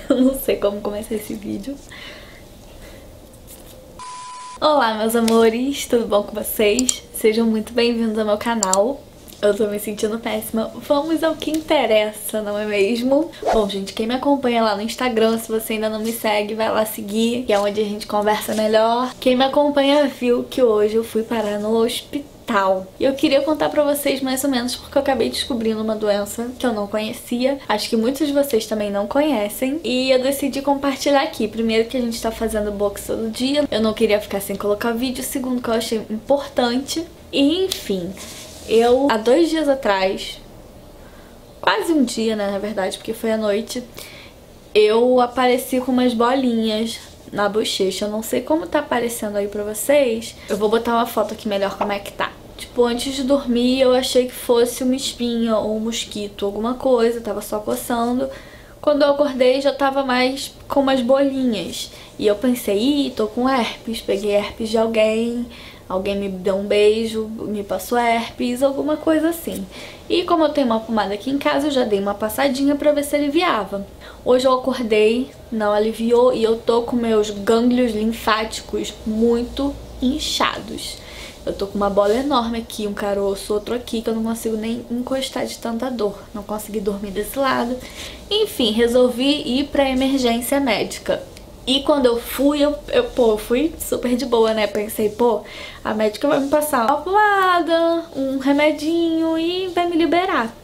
Eu não sei como começar esse vídeo. Olá, meus amores, tudo bom com vocês? Sejam muito bem-vindos ao meu canal. Eu tô me sentindo péssima. Vamos ao que interessa, não é mesmo? Bom, gente, quem me acompanha lá no Instagram, se você ainda não me segue, vai lá seguir, que é onde a gente conversa melhor. Quem me acompanha viu que hoje eu fui parar no hospital. E eu queria contar pra vocês mais ou menos porque eu acabei descobrindo uma doença que eu não conhecia. Acho que muitos de vocês também não conhecem. E eu decidi compartilhar aqui. Primeiro que a gente tá fazendo box todo dia. Eu não queria ficar sem colocar vídeo. Segundo que eu achei importante. E enfim... Eu, há 2 dias atrás, quase um dia, né, na verdade, porque foi à noite, eu apareci com umas bolinhas na bochecha. Eu não sei como tá aparecendo aí pra vocês. Eu vou botar uma foto aqui melhor como é que tá. Tipo, antes de dormir eu achei que fosse uma espinha ou um mosquito, alguma coisa, tava só coçando. Quando eu acordei já tava mais com umas bolinhas. E eu pensei, ih, tô com herpes, peguei herpes de alguém... Alguém me deu um beijo, me passou herpes, alguma coisa assim. E como eu tenho uma pomada aqui em casa, eu já dei uma passadinha pra ver se aliviava. Hoje eu acordei, não aliviou e eu tô com meus gânglios linfáticos muito inchados. Eu tô com uma bola enorme aqui, um caroço, outro aqui, que eu não consigo nem encostar de tanta dor. Não consegui dormir desse lado. Enfim, resolvi ir pra emergência médica. E quando eu fui, eu fui super de boa, né? Pensei, pô, a médica vai me passar uma pomada, um remedinho e vai me liberar.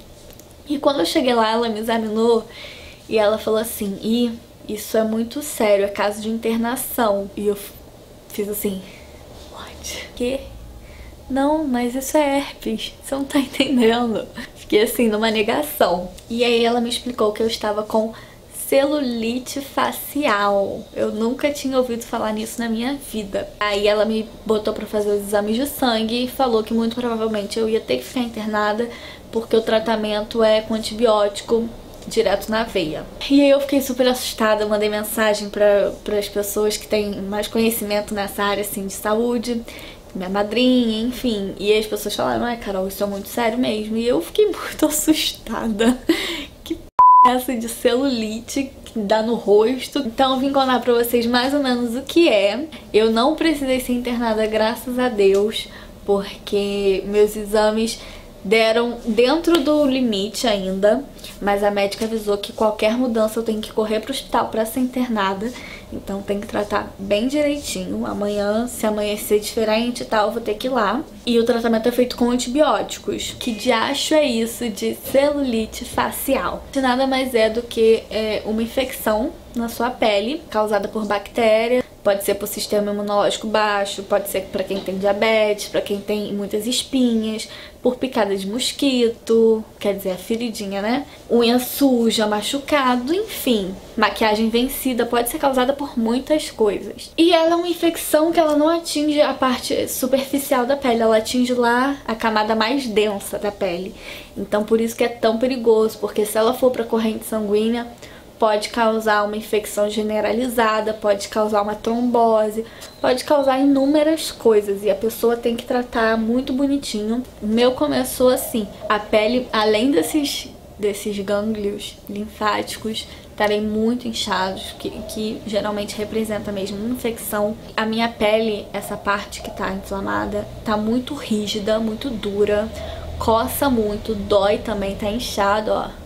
E quando eu cheguei lá, ela me examinou e ela falou assim, ih, isso é muito sério, é caso de internação. E eu fiz assim, what? Que? Não, mas isso é herpes, você não tá entendendo. Fiquei assim, numa negação. E aí ela me explicou que eu estava com celulite facial. Eu nunca tinha ouvido falar nisso na minha vida. Aí ela me botou pra fazer os exames de sangue e falou que muito provavelmente eu ia ter que ficar internada porque o tratamento é com antibiótico direto na veia. E aí eu fiquei super assustada, mandei mensagem para as pessoas que têm mais conhecimento nessa área assim de saúde, minha madrinha, enfim. E as pessoas falaram, ai Carol, isso é muito sério mesmo. E eu fiquei muito assustada. Essa de celulite que dá no rosto. Então eu vim contar pra vocês mais ou menos o que é. Eu não precisei ser internada, graças a Deus, porque meus exames deram dentro do limite ainda, mas a médica avisou que qualquer mudança eu tenho que correr pro hospital pra ser internada, então tem que tratar bem direitinho. Amanhã, se amanhecer diferente e tal, eu vou ter que ir lá. E o tratamento é feito com antibióticos. Que diacho é isso de celulite facial? Nada mais é do que uma infecção na sua pele, causada por bactéria. Pode ser por sistema imunológico baixo, pode ser pra quem tem diabetes, pra quem tem muitas espinhas, por picada de mosquito, quer dizer, a feridinha, né? Unha suja, machucado, enfim. Maquiagem vencida pode ser causada por muitas coisas. E ela é uma infecção que ela não atinge a parte superficial da pele, ela atinge lá a camada mais densa da pele. Então por isso que é tão perigoso, porque se ela for pra corrente sanguínea, pode causar uma infecção generalizada, pode causar uma trombose, pode causar inúmeras coisas e a pessoa tem que tratar muito bonitinho. O meu começou assim, a pele, além desses gânglios linfáticos estarem muito inchados, que geralmente representa mesmo uma infecção, a minha pele, essa parte que tá inflamada, tá muito rígida, muito dura, coça muito, dói também, tá inchado, ó.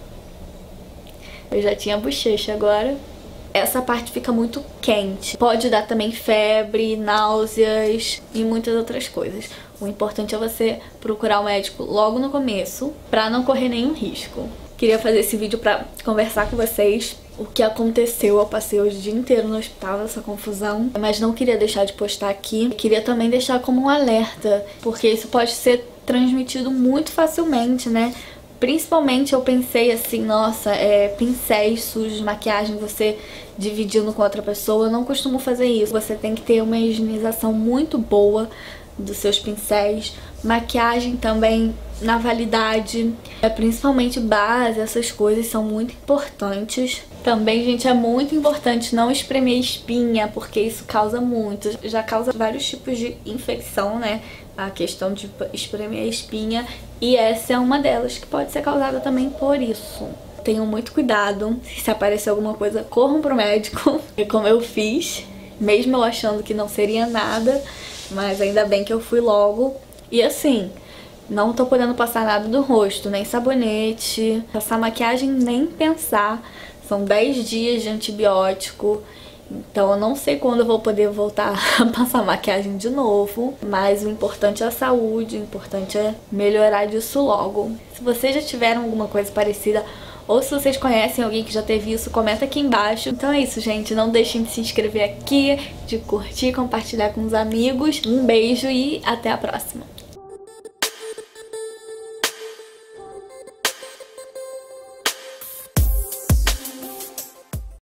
Eu já tinha bochecha agora. Essa parte fica muito quente. Pode dar também febre, náuseas e muitas outras coisas. O importante é você procurar o médico logo no começo pra não correr nenhum risco. Queria fazer esse vídeo pra conversar com vocês o que aconteceu. Eu passei hoje o dia inteiro no hospital nessa confusão, mas não queria deixar de postar aqui. Queria também deixar como um alerta, porque isso pode ser transmitido muito facilmente, né? Principalmente eu pensei assim, nossa, pincéis sujos, maquiagem, você dividindo com outra pessoa. Eu não costumo fazer isso. Você tem que ter uma higienização muito boa dos seus pincéis. Maquiagem também na validade, principalmente base, essas coisas são muito importantes. Também, gente, é muito importante não espremer espinha, porque isso causa muito, já causa vários tipos de infecção, né? A questão de espremer a espinha, e essa é uma delas que pode ser causada também por isso. tenham muito cuidado. Se aparecer alguma coisa, corram pro médico. É como eu fiz, mesmo eu achando que não seria nada, mas ainda bem que eu fui logo. E assim, não tô podendo passar nada do rosto, nem sabonete, passar maquiagem nem pensar. São 10 dias de antibiótico, então eu não sei quando eu vou poder voltar a passar maquiagem de novo. Mas o importante é a saúde, o importante é melhorar disso logo. Se vocês já tiveram alguma coisa parecida, ou se vocês conhecem alguém que já teve isso, comenta aqui embaixo. Então é isso, gente. Não deixem de se inscrever aqui, de curtir, compartilhar com os amigos. Um beijo e até a próxima.